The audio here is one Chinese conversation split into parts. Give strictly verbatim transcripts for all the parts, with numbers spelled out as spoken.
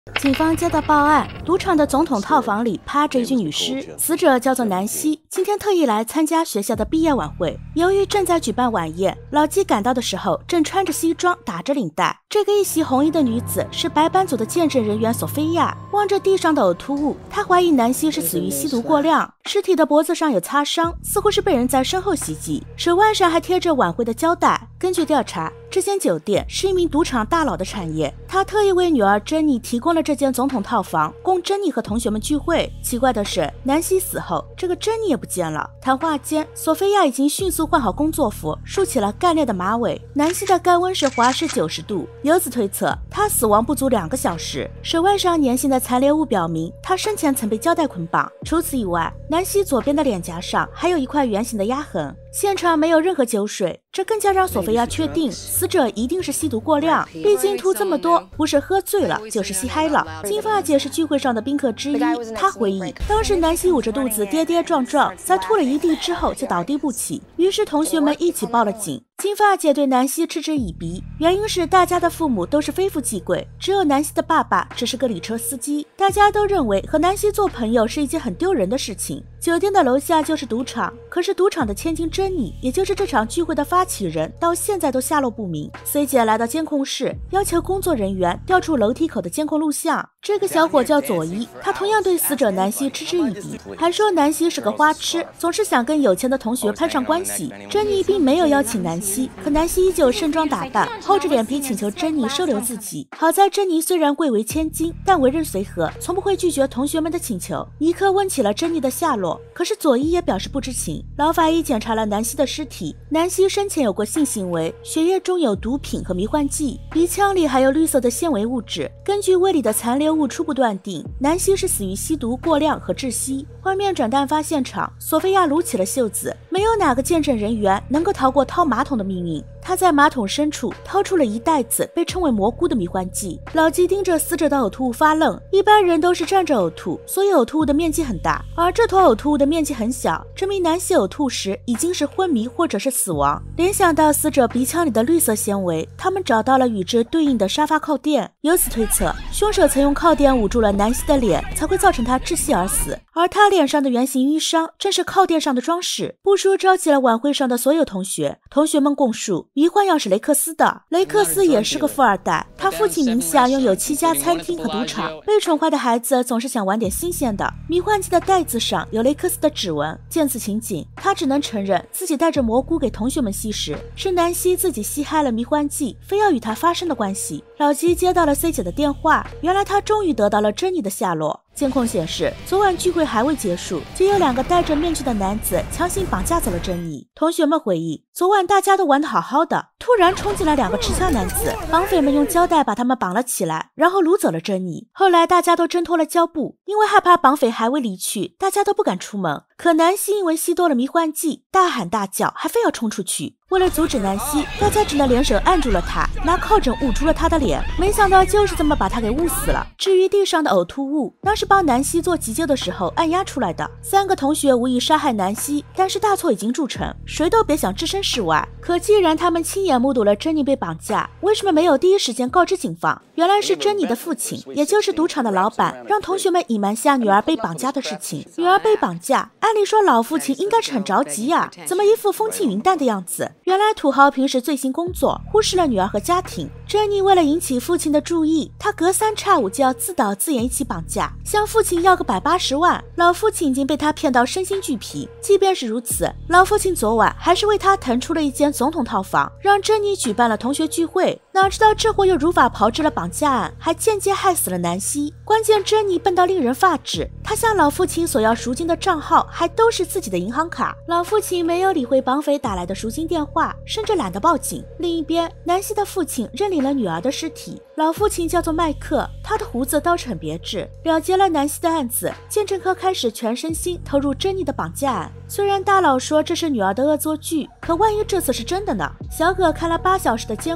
警方接到报案，赌场的总统套房里趴着一具女尸，死者叫做南希，今天特意来参加学校的毕业晚会。由于正在举办晚宴，老纪赶到的时候正穿着西装，打着领带。这个一袭红衣的女子是白班组的见证人员索菲亚。望着地上的呕吐物，她怀疑南希是死于吸毒过量，尸体的脖子上有擦伤，似乎是被人在身后袭击，手腕上还贴着晚会的胶带。根据调查，这间酒店是一名赌场大佬的产业，他特意为女儿珍妮提供了这间总统套房，供珍妮和同学们聚会。奇怪的是，南希死后，这个珍妮也不见了。谈话间，索菲亚已经迅速换好工作服，梳起了干练的马尾。南希的肝温是华氏九十度，由此推测，她死亡不足两个小时。手腕上粘性的残留物表明，她生前曾被胶带捆绑。除此以外，南希左边的脸颊上还有一块圆形的压痕。现场没有任何酒水，这更加让索菲亚确定死者一定是吸毒过量，毕竟吐这么多，不是喝醉了就是吸嗨了。金发姐是聚会上的宾客之一，她回忆，当时南希捂着肚子跌跌撞撞，在吐了一地之后就倒地不起，于是同学们一起报了警。金发姐对南希嗤之以鼻，原因是大家的父母都是非富即贵，只有南希的爸爸只是个礼车司机。大家都认为和南希做朋友是一件很丢人的事情。酒店的楼下就是赌场，可是赌场的千金珍妮，也就是这场聚会的发起人，到现在都下落不明。C 姐来到监控室，要求工作人员调出楼梯口的监控录像。这个小伙叫佐伊，他同样对死者南希嗤之以鼻，还说南希是个花痴，总是想跟有钱的同学攀上关系。珍妮并没有邀请南希，可南希依旧盛装打扮，厚着脸皮请求珍妮收留自己。好在珍妮虽然贵为千金，但为人随和，从不会拒绝同学们的请求，一刻问起了珍妮的下落。可是佐伊也表示不知情。老法医检查了南希的尸体，南希生前有过性行为，血液中有毒品和迷幻剂，鼻腔里还有绿色的纤维物质。根据胃里的残留物初步断定，南希是死于吸毒过量和窒息。画面转案发现场，索菲亚撸起了袖子，没有哪个见证人员能够逃过掏马桶的命运。他在马桶深处掏出了一袋子被称为蘑菇的迷幻剂。老纪盯着死者的呕吐物发愣，一般人都是站着呕吐，所以呕吐物的面积很大，而这坨呕吐物的面积很小，证明南希呕吐时已经是昏迷或者是死亡。联想到死者鼻腔里的绿色纤维，他们找到了与之对应的沙发靠垫，由此推测凶手曾用靠垫捂住了南希的脸，才会造成她窒息而死。而他脸上的圆形淤伤正是靠垫上的装饰。布叔召集了晚会上的所有同学，同学们供述迷幻药是雷克斯的，雷克斯也是个富二代，他父亲名下拥有七家餐厅和赌场，被宠坏的孩子总是想玩点新鲜的。迷幻剂的袋子上有雷克斯的指纹，见此情景，他只能承认自己带着蘑菇给同学们吸食，是南希自己吸嗨了迷幻剂，非要与他发生的关系。老吉接到了 C 姐的电话，原来他终于得到了珍妮的下落。监控显示，昨晚聚会还未结束，就有两个戴着面具的男子强行绑架走了珍妮。同学们回忆，昨晚大家都玩得好好的，突然冲进来两个持枪男子，绑匪们用胶带把他们绑了起来，然后掳走了珍妮。后来大家都挣脱了胶布，因为害怕绑匪还未离去，大家都不敢出门。可南希因为吸多了迷幻剂，大喊大叫，还非要冲出去。为了阻止南希，大家只能联手按住了他，拿靠枕捂住了他的脸。没想到就是这么把他给捂死了。至于地上的呕吐物，那是帮南希做急救的时候按压出来的。三个同学无意杀害南希，但是大错已经铸成，谁都别想置身事外。可既然他们亲眼目睹了珍妮被绑架，为什么没有第一时间告知警方？原来是珍妮的父亲，也就是赌场的老板，让同学们隐瞒下女儿被绑架的事情。女儿被绑架，按理说老父亲应该是很着急呀、啊，怎么一副风轻云淡的样子？原来土豪平时醉心工作，忽视了女儿和家庭。珍妮为了引起父亲的注意，他隔三差五就要自导自演一起绑架，向父亲要个百八十万。老父亲已经被他骗到身心俱疲。即便是如此，老父亲昨晚还是为他腾出了一间总统套房，让珍妮举办了同学聚会。哪知道这货又如法炮制了绑架案，还间接害死了南希。关键珍妮笨到令人发指，他向老父亲索要赎金的账号还都是自己的银行卡。老父亲没有理会绑匪打来的赎金电话，甚至懒得报警。另一边，南希的父亲认领了女儿的尸体。老父亲叫做麦克，他的胡子倒是很别致。了结了南希的案子，鉴证科开始全身心投入珍妮的绑架案。虽然大佬说这是女儿的恶作剧，可万一这次是真的呢？小葛看了八小时的监控，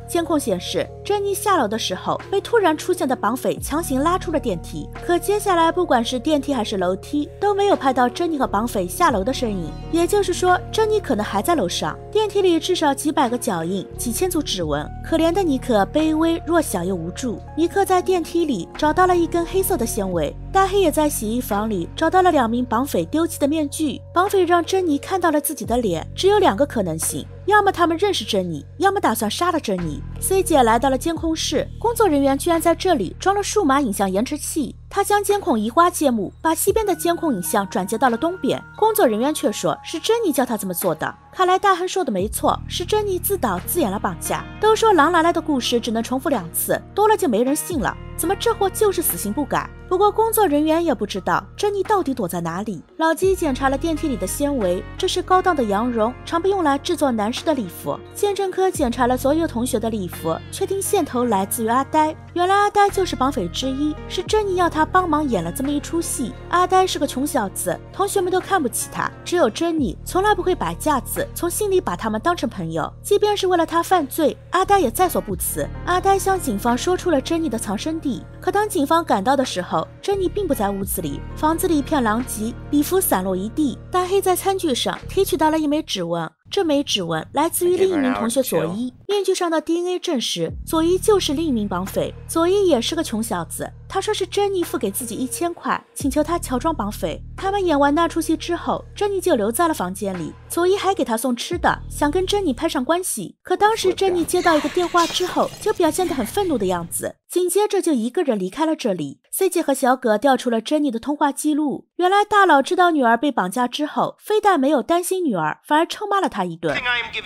监控显示，珍妮下楼的时候被突然出现的绑匪强行拉出了电梯，可接下来不管是电梯还是楼梯都没有拍到珍妮和绑匪下楼的身影，也就是说，珍妮可能还在楼上。电梯里至少几百个脚印，几千组指纹，可怜的尼克卑微弱小又无助。尼克在电梯里找到了一根黑色的纤维，大黑也在洗衣房里找到了两名绑匪丢弃的面具，绑匪让珍妮看到了自己的脸，只有两个可能性。要么他们认识珍妮，要么打算杀了珍妮。C 姐来到了监控室，工作人员居然在这里装了数码影像延迟器。他将监控移花接木，把西边的监控影像转接到了东边。工作人员却说是珍妮叫他这么做的。看来大亨说的没错，是珍妮自导自演了绑架。都说狼来了的故事只能重复两次，多了就没人信了。怎么这货就是死性不改？不过工作人员也不知道珍妮到底躲在哪里。老吉检查了电梯里的纤维，这是高档的羊绒，常被用来制作男士的礼服。鉴证科检查了所有同学的礼服，确定线头来自于阿呆。原来阿呆就是绑匪之一，是珍妮要他帮忙演了这么一出戏。阿呆是个穷小子，同学们都看不起他，只有珍妮从来不会摆架子，从心里把他们当成朋友。即便是为了他犯罪，阿呆也在所不辞。阿呆向警方说出了珍妮的藏身地，可当警方赶到的时候，珍妮并不在屋子里，房子里一片狼藉，礼服散落一地。大黑在餐具上提取到了一枚指纹，这枚指纹来自于另一名同学佐伊，面具上的 D N A 证实佐伊就是另一名绑匪。佐伊也是个穷小子，他说是珍妮付给自己一千块，请求他乔装绑匪。他们演完那出戏之后，珍妮就留在了房间里，佐伊还给他送吃的，想跟珍妮攀上关系。可当时珍妮接到一个电话之后，就表现得很愤怒的样子，紧接着就一个人离开了这里。C 姐和小葛调出了珍妮的通话记录，原来大佬知道女儿被绑架之后，非但没有担心女儿，反而臭骂了她一顿。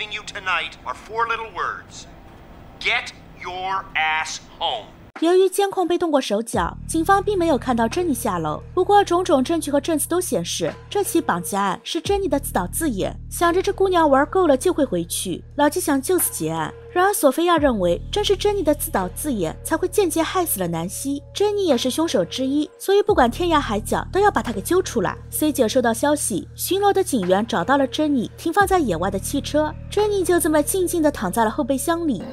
由于监控被动过手脚，警方并没有看到珍妮下楼。不过种种证据和证词都显示，这起绑架案是珍妮的自导自演。想着这姑娘玩够了就会回去，老纪想就此结案。然而索菲亚认为，正是珍妮的自导自演才会间接害死了南希，珍妮也是凶手之一，所以不管天涯海角都要把她给揪出来。C 姐收到消息，巡逻的警员找到了珍妮停放在野外的汽车，珍妮就这么静静地躺在了后备箱里。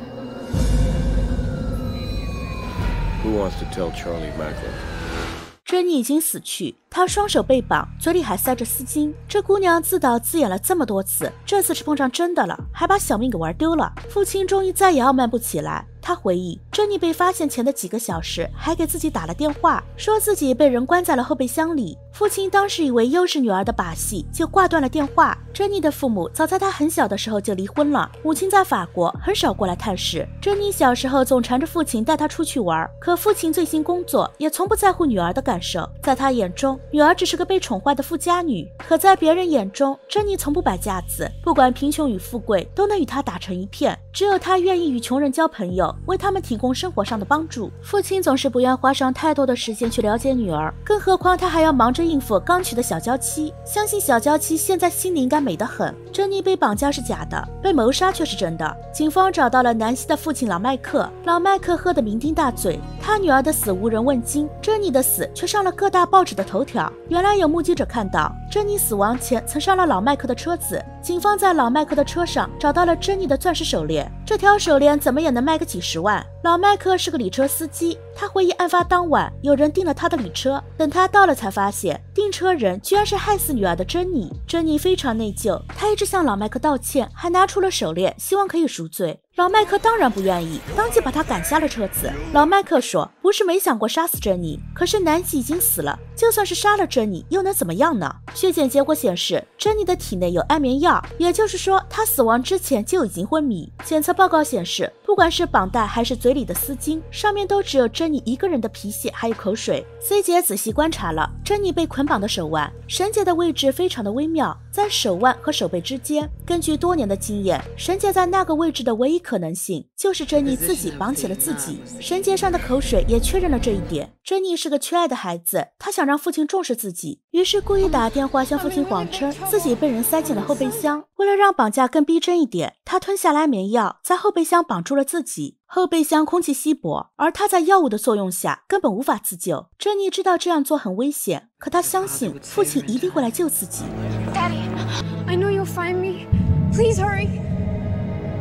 Who wants to tell Charlie Macklin? 珍妮已经死去，她双手被绑，嘴里还塞着丝巾。这姑娘自导自演了这么多次，这次是碰上真的了，还把小命给玩丢了。父亲终于再也傲慢不起来。他回忆，珍妮被发现前的几个小时，还给自己打了电话，说自己被人关在了后备箱里。父亲当时以为又是女儿的把戏，就挂断了电话。珍妮的父母早在她很小的时候就离婚了，母亲在法国，很少过来探视。珍妮小时候总缠着父亲带她出去玩，可父亲醉心工作，也从不在乎女儿的感受。在他眼中，女儿只是个被宠坏的富家女，可在别人眼中，珍妮从不摆架子，不管贫穷与富贵，都能与她打成一片。只有她愿意与穷人交朋友，为他们提供生活上的帮助。父亲总是不愿花上太多的时间去了解女儿，更何况他还要忙着应付刚娶的小娇妻。相信小娇妻现在心里应该美得很。珍妮被绑架是假的，被谋杀却是真的。警方找到了南希的父亲老麦克，老麦克喝得酩酊大醉，他女儿的死无人问津，珍妮的死却上了各大报纸的头条。原来有目击者看到珍妮死亡前曾上了老麦克的车子，警方在老麦克的车上找到了珍妮的钻石手链，这条手链怎么也能卖个几十万。老麦克是个礼车司机，他回忆案发当晚有人订了他的礼车，等他到了才发现订车人居然是害死女儿的珍妮。珍妮非常内疚，他一直向老麦克道歉，还拿出了手链，希望可以赎罪。老麦克当然不愿意，当即把他赶下了车子。老麦克说，不是没想过杀死珍妮，可是南希已经死了，就算是杀了珍妮又能怎么样呢？血检结果显示，珍妮的体内有安眠药，也就是说她死亡之前就已经昏迷。检测报告显示，不管是绑带还是嘴里的丝巾，上面都只有珍妮一个人的皮屑还有口水。 C 姐仔细观察了珍妮被捆绑的手腕，绳结的位置非常的微妙，在手腕和手背之间。根据多年的经验，绳结在那个位置的唯一可能性就是珍妮自己绑起了自己。绳结上的口水也确认了这一点。珍妮是个缺爱的孩子，她想让父亲重视自己，于是故意打电话向父亲谎称自己被人塞进了后备箱。为了让绑架更逼真一点，她吞下了安眠药，在后备箱绑住了自己。后备箱空气稀薄，而她在药物的作用下根本无法自救。珍妮知道这样做很危险，可她相信父亲一定会来救自己。 Daddy, I know you'll find me. Please hurry.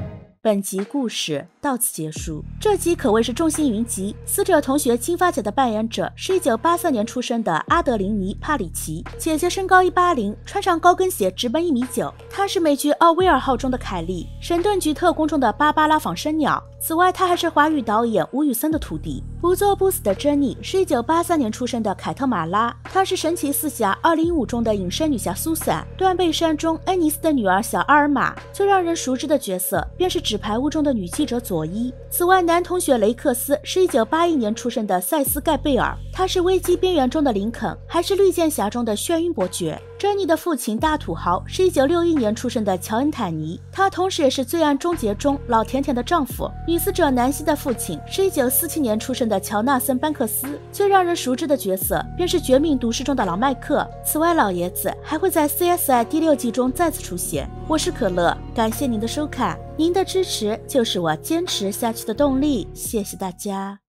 本集故事到此结束。这集可谓是众星云集，死者同学金发姐的扮演者是一九八三年出生的阿德琳妮·帕里奇，姐姐身高一八零，穿上高跟鞋直奔一米九。她是美剧《奥威尔号》中的凯莉，神盾局特工中的芭芭拉·仿生鸟。此外，她还是华语导演吴宇森的徒弟。不做不死的珍妮是一九八三年出生的凯特·马拉，她是神奇四侠二零一五中的隐身女侠苏珊，断背山中恩尼斯的女儿小阿尔玛。最让人熟知的角色便是纸牌屋中的女记者佐伊。此外，男同学雷克斯是一九八一年出生的塞斯·盖贝尔，他是危机边缘中的林肯，还是绿箭侠中的眩晕伯爵。珍妮的父亲大土豪是一九六一年出生的乔恩·坦尼，他同时也是《罪案终结》中老甜甜的丈夫。女死者南希的父亲是一九四七年出生的乔纳森·班克斯，最让人熟知的角色便是《绝命毒师》中的老麦克。此外，老爷子还会在 C S I 第六季中再次出现。我是可乐，感谢您的收看，您的支持就是我坚持下去的动力，谢谢大家。